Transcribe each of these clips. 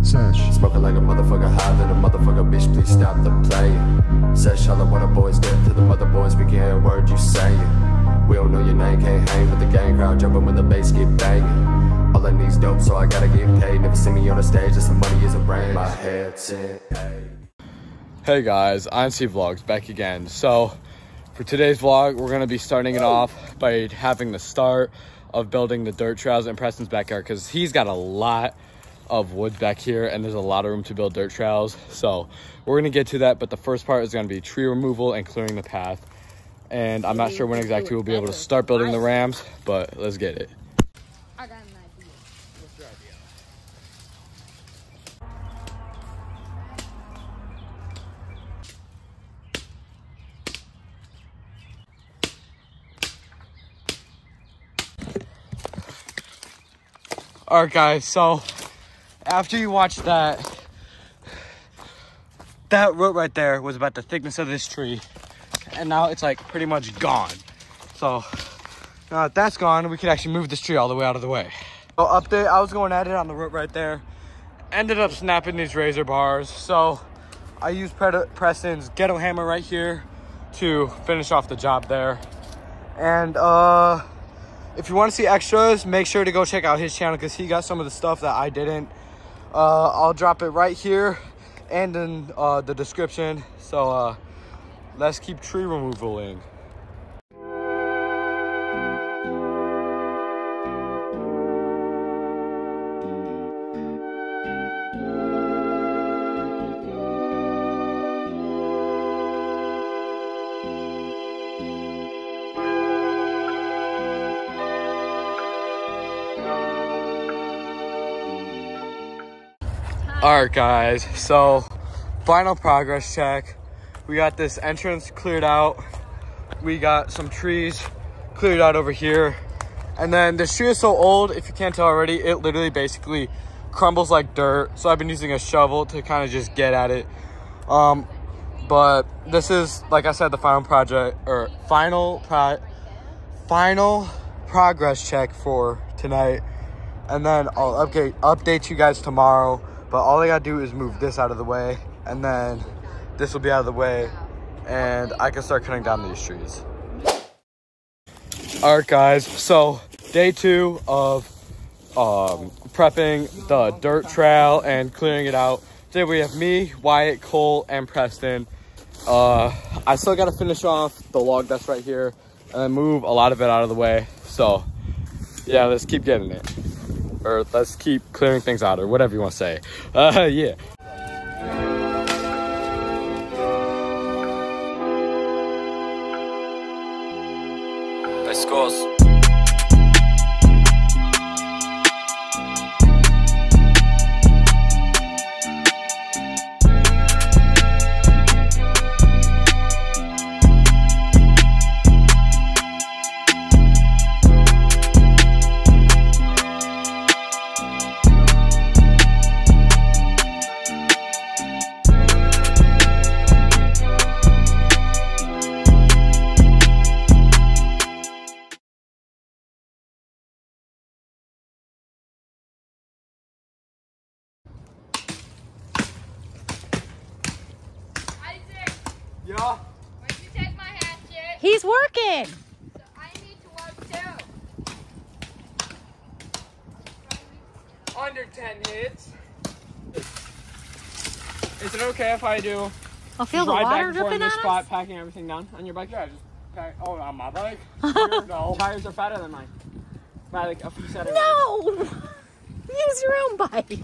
Sesh. Smoking like a motherfucker high, then a motherfucker bitch, please stop the playing. Sesh, all I want a boys get to the mother boys, we can hear a word you saying. We don't know your name, can't hang with the gang crowd, jumping when the bass get banging. All I need's dope, so I gotta get paid. Never see me on the stage, just some money is a brain. My head's in, hey. Hey guys, INC Vlogs back again. So for today's vlog, we're gonna be starting it off by having the start of building the dirt trails in Preston's backyard, because he's got a lot of woods back here and there's a lot of room to build dirt trails. So we're gonna get to that, but the first part is gonna be tree removal and clearing the path. And I'm not sure when exactly we'll be able to start building the rams, but let's get it. I got an idea. What's your idea? All right guys, so after you watch that root right there was about the thickness of this tree, and now it's like pretty much gone. So now that that's gone, we can actually move this tree all the way out of the way. So update, I was going at it on the root right there, ended up snapping these razor bars. So I used Preston's ghetto hammer right here to finish off the job there. And if you want to see extras, make sure to go check out his channel, because he got some of the stuff that I didn't. I'll drop it right here and in the description. So let's keep tree removaling. All right guys, so final progress check. We got this entrance cleared out. We got some trees cleared out over here. And then this tree is so old, if you can't tell already, it literally basically crumbles like dirt. So I've been using a shovel to kind of just get at it. But this is, like I said, the final project, or final progress check for tonight. And then I'll update you guys tomorrow. But all I gotta do is move this out of the way, and then this will be out of the way, and I can start cutting down these trees. All right guys, so day 2 of prepping the dirt trail and clearing it out. Today we have me, Wyatt, Cole, and Preston. I still gotta finish off the log that's right here and then move a lot of it out of the way. So yeah, let's keep getting it. Or let's keep clearing things out, or whatever you want to say. Yeah. Nice scores. Yeah. Where'd you take my hatchet? He's working. So I need to work too. Under 10 hits. Is it okay if I do I'll feel the ride water back and forth dripping in on this spot, us. packing everything down on your bike? Yeah, just pack. Oh, on my bike? No. Tires are fatter than mine. By like a few centimeters. No. Use your own bike.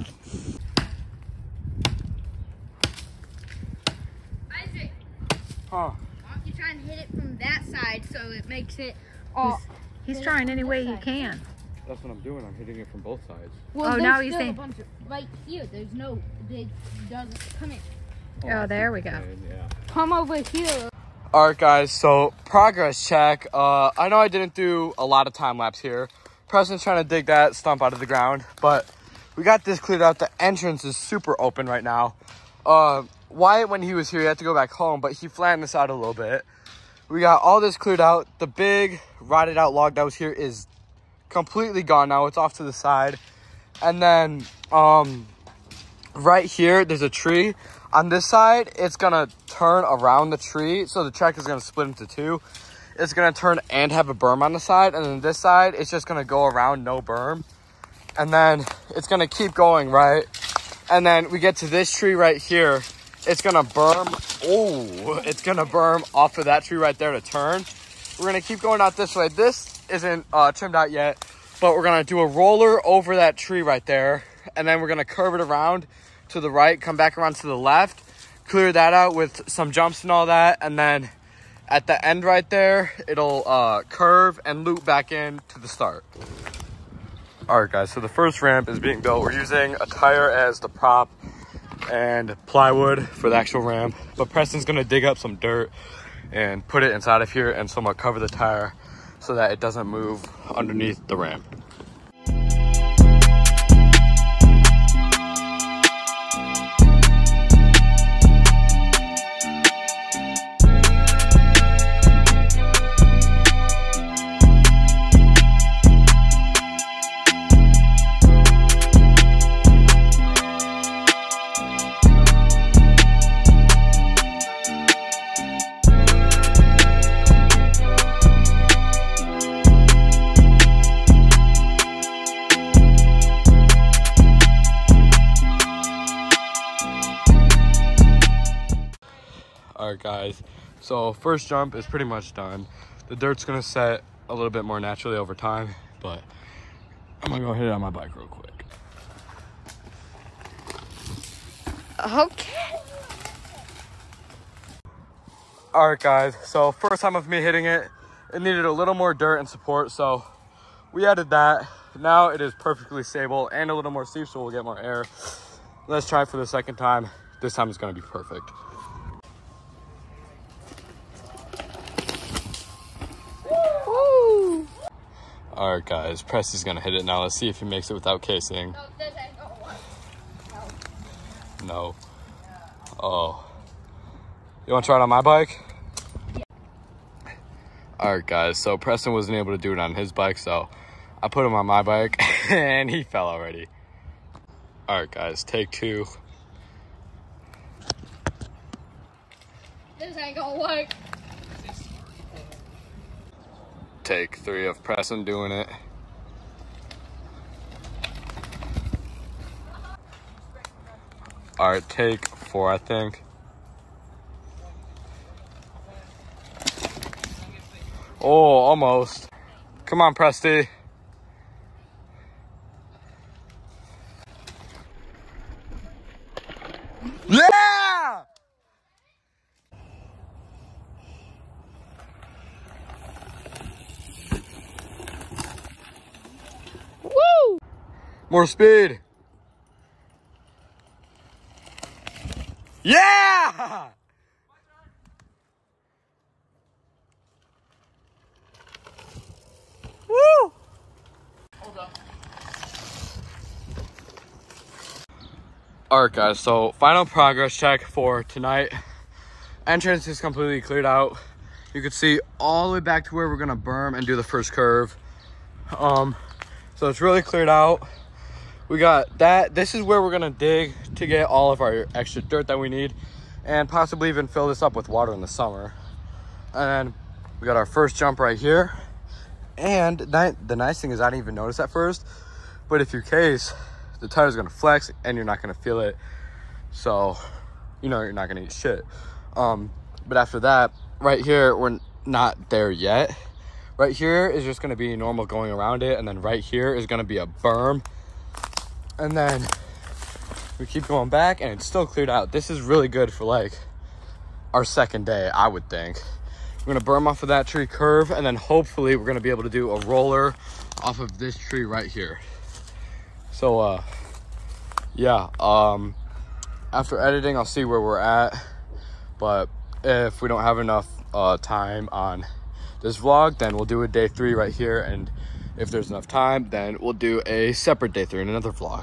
Isaac, Huh. why don't you try and hit it from that side so it makes it all... He's trying any way he can. That's what I'm doing. I'm hitting it from both sides. Well, Oh, there's now he's still saying- a bunch of, right here, there's no... It doesn't... Come here. Oh, there we go. Yeah. Come over here. All right, guys. So progress check. I know I didn't do a lot of time lapse here. Preston's trying to dig that stump out of the ground, but we got this cleared out. The entrance is super open right now. Wyatt, when he was here, he had to go back home, but he flattened this out a little bit. We got all this cleared out. The big rotted out log that was here is completely gone now. It's off to the side. And then right here, there's a tree. On this side, it's gonna turn around the tree. So the track is gonna split into two. It's gonna turn and have a berm on the side. And then this side, it's just gonna go around, no berm. And then it's gonna keep going, right? And then we get to this tree right here. It's gonna berm. Oh, it's gonna berm off of that tree right there to turn. We're gonna keep going out this way. This isn't trimmed out yet, but we're gonna do a roller over that tree right there. And then we're gonna curve it around to the right, come back around to the left, clear that out with some jumps and all that. And then at the end right there, it'll curve and loop back in to the start. All right, guys, so the first ramp is being built. We're using a tire as the prop and plywood for the actual ramp. But Preston's gonna dig up some dirt and put it inside of here and somewhat cover the tire so that it doesn't move underneath the ramp. All right, guys, so first jump is pretty much done. The dirt's gonna set a little bit more naturally over time, but I'm gonna go hit it on my bike real quick. Okay. All right, guys, so first time of me hitting it, it needed a little more dirt and support, so we added that. Now it is perfectly stable and a little more steep, so we'll get more air. Let's try it for the second time. This time it's gonna be perfect. All right, guys, Presty's gonna hit it now. Let's see if he makes it without casing. No, this ain't gonna work. No. Oh. You wanna try it on my bike? Yeah. All right, guys, so Preston wasn't able to do it on his bike, so I put him on my bike and he fell already. All right, guys, take two. This ain't gonna work. Take three of Preston doing it. All right, take four, I think. Oh, almost. Come on, Presty. Yeah! Woo! More speed. Yeah! Woo! All right, guys, so final progress check for tonight. Entrance is completely cleared out. You can see all the way back to where we're gonna berm and do the first curve. So it's really cleared out. We got that. This is where we're gonna dig to get all of our extra dirt that we need and possibly even fill this up with water in the summer. And then we got our first jump right here. And the nice thing is I didn't even notice at first, but if you case, the tire's gonna flex and you're not gonna feel it. So, you know, you're not gonna eat shit. But after that, right here, we're not there yet. Right here is just gonna be normal going around it. And then right here is gonna be a berm. And then we keep going back and it's still cleared out. This is really good for like our second day, I would think. We're gonna berm off of that tree, curve, and then hopefully we're gonna be able to do a roller off of this tree right here. So yeah, after editing, I'll see where we're at. But if we don't have enough time on this vlog, then we'll do a day 3 right here. And if there's enough time, then we'll do a separate day 3 in another vlog.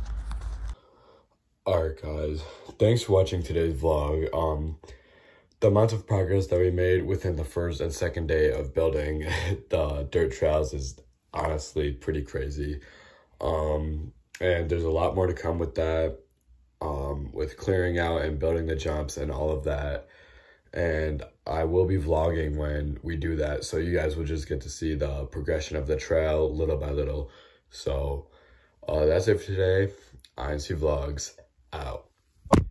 Alright, guys, thanks for watching today's vlog. The amount of progress that we made within the first and second day of building the dirt trails is honestly pretty crazy. And there's a lot more to come with that. with clearing out and building the jumps and all of that. And I will be vlogging when we do that, so you guys will just get to see the progression of the trail little by little. So that's it for today. INC Vlogs out.